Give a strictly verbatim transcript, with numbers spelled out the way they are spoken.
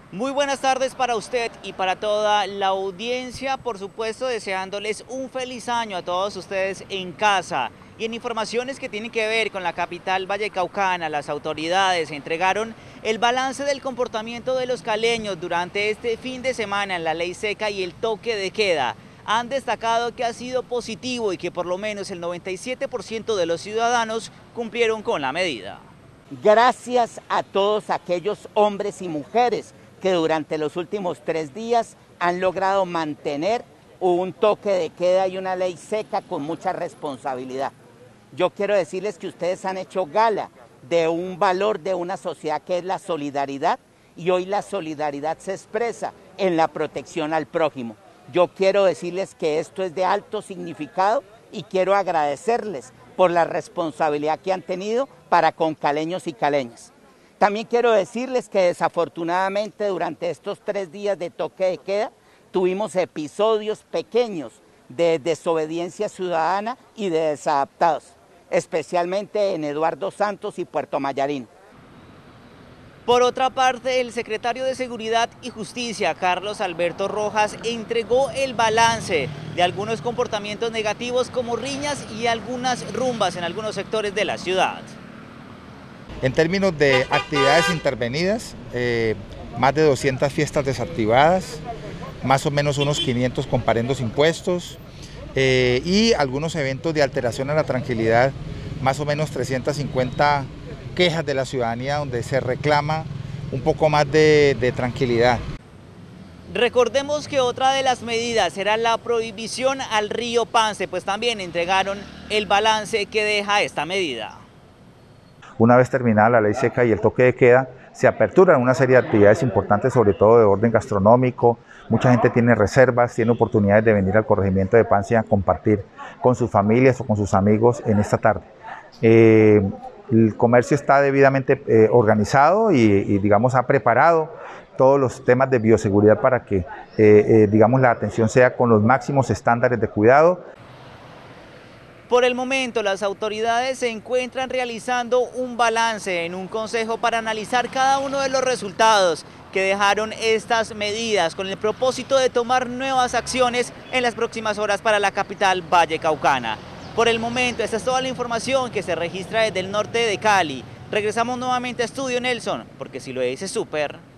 Muy buenas tardes para usted y para toda la audiencia, por supuesto deseándoles un feliz año a todos ustedes en casa. Y en informaciones que tienen que ver con la capital vallecaucana, las autoridades entregaron el balance del comportamiento de los caleños durante este fin de semana en la ley seca y el toque de queda. Han destacado que ha sido positivo y que por lo menos el noventa y siete por ciento de los ciudadanos cumplieron con la medida. Gracias a todos aquellos hombres y mujeres que durante los últimos tres días han logrado mantener un toque de queda y una ley seca con mucha responsabilidad. Yo quiero decirles que ustedes han hecho gala de un valor de una sociedad que es la solidaridad, y hoy la solidaridad se expresa en la protección al prójimo. Yo quiero decirles que esto es de alto significado y quiero agradecerles por la responsabilidad que han tenido para con caleños y caleñas. También quiero decirles que desafortunadamente durante estos tres días de toque de queda tuvimos episodios pequeños de desobediencia ciudadana y de desadaptados, especialmente en Eduardo Santos y Puerto Mayarín. Por otra parte, el secretario de Seguridad y Justicia, Carlos Alberto Rojas, entregó el balance de algunos comportamientos negativos como riñas y algunas rumbas en algunos sectores de la ciudad. En términos de actividades intervenidas, eh, más de doscientas fiestas desactivadas, más o menos unos quinientos comparendos impuestos eh, y algunos eventos de alteración a la tranquilidad, más o menos trescientas cincuenta quejas de la ciudadanía donde se reclama un poco más de, de tranquilidad. Recordemos que otra de las medidas era la prohibición al río Pance, pues también entregaron el balance que deja esta medida. Una vez terminada la ley seca y el toque de queda, se aperturan una serie de actividades importantes, sobre todo de orden gastronómico. Mucha gente tiene reservas, tiene oportunidades de venir al corregimiento de Pance a compartir con sus familias o con sus amigos en esta tarde. Eh, el comercio está debidamente eh, organizado y, y digamos ha preparado todos los temas de bioseguridad para que eh, eh, digamos la atención sea con los máximos estándares de cuidado. Por el momento, las autoridades se encuentran realizando un balance en un consejo para analizar cada uno de los resultados que dejaron estas medidas con el propósito de tomar nuevas acciones en las próximas horas para la capital vallecaucana. Por el momento, esta es toda la información que se registra desde el norte de Cali. Regresamos nuevamente a Estudio Nelson, porque si lo dice súper...